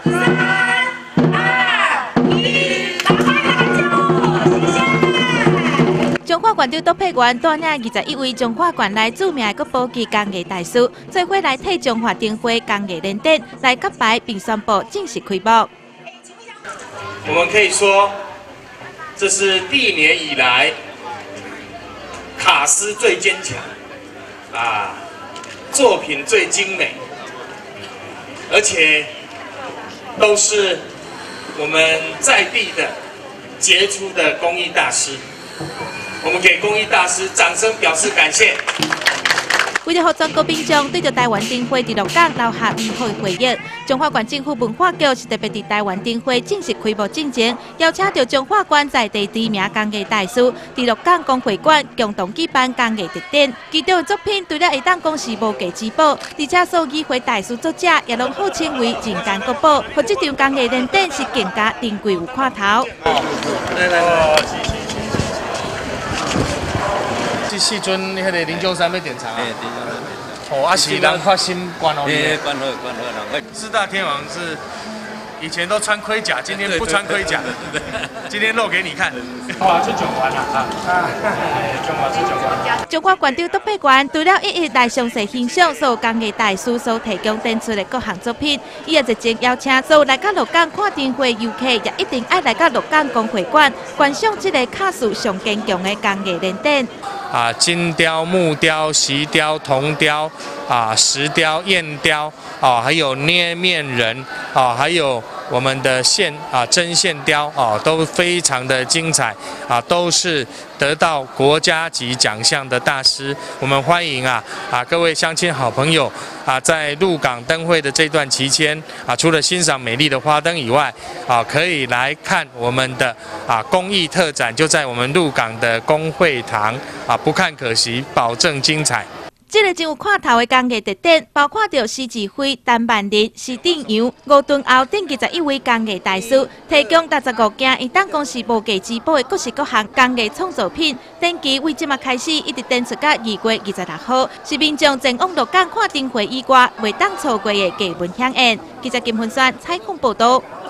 中华县长卓佩元带领21位中华县内著名的国宝级工艺大师，做伙来替中华灯会工艺联展来揭牌，并宣布正式开幕。 我们可以说，这是历年以来卡司最坚强，作品最精美，而且都是我们在地的杰出的工艺大师。我们给工艺大师掌声表示感谢。 为了让全国民众对着台湾灯会第6港留下美好的回忆，中华县政府文化局是特别在台湾灯会正式开幕之前，邀请到中华县在地知名工艺大师第6港工会馆共同举办工艺特展。其中的作品除了会当讲是无价之宝，而且所议会大师作者也拢号称为人间国宝，和这场工艺联展是更加珍贵有看头。 这时阵，迄个林中山要点茶啊。哦，啊是人发心关哦。 关好。 四大天王是以前都穿盔甲，今天不穿盔甲，今天露给你看。哇，去九环啊！中华去九环。 中华县长卓佩元除了一来详细欣赏所有工艺大师所提供展出的各项作品，伊也直接邀请所有来到鹿港看灯会游客，也一定爱来到鹿港工会馆观赏这个卡数上坚强的工艺联展。 金雕、木雕、锡雕、铜雕、石雕、砚雕，还有捏面人，还有我们的针线雕，都非常的精彩，都是得到国家级奖项的大师。我们欢迎各位乡亲好朋友在鹿港灯会的这段期间除了欣赏美丽的花灯以外，可以来看我们的工艺特展，就在我们鹿港的工会堂不看可惜，保证精彩。 这个真有看头的工艺特展，包括着施志辉、陈万日、施定阳、吴敦豪等21位工艺大师，提供65件以当讲是无价之宝的各式各项工艺创作品。展期为即马开始，一直展出到2月26号，是民众前往鹿港看灯会以外，袂当错过的艺文飨宴。记者金文山采访报道。